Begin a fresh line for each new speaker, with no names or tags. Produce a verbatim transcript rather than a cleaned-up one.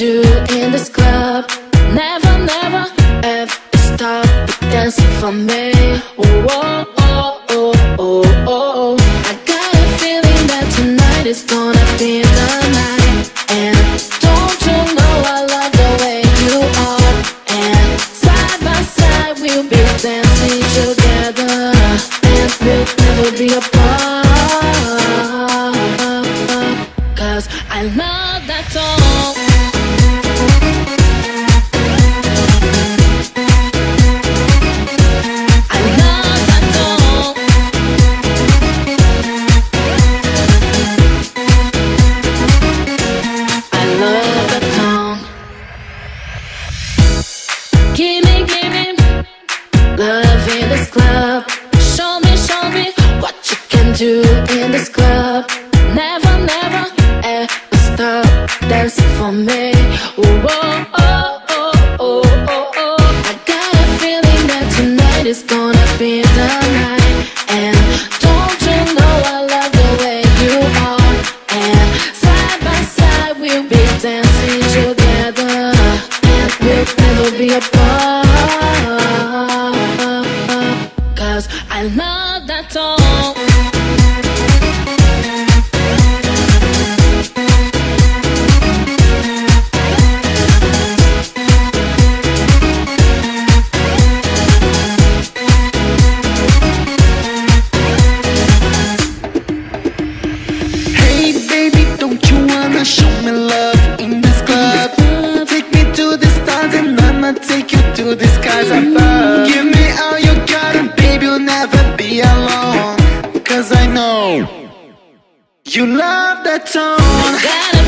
do in this club. Never, never, ever stop dancing for me. Oh, oh, oh, oh, oh, oh. I got a feeling that tonight is gonna be the night. And don't you know I love the way you are. And side by side we'll be dancing together, and we'll never be apart. Cause I love that song. Love in this club. Show me, show me what you can do in this club. Never, never, ever stop dancing for me. Oh, oh, oh, oh, oh, oh, oh. I got a feeling that tonight is gonna be the night. And don't you know I love the way you are. And side by side we'll be dancing together, and we'll never be apart. Cause I love that song.
Hey baby, don't you wanna show me love in this club? Take me to the stars and I'ma take you to the skies above. Give me all you got and baby, you'll never be alone. Cause I know you love that tone.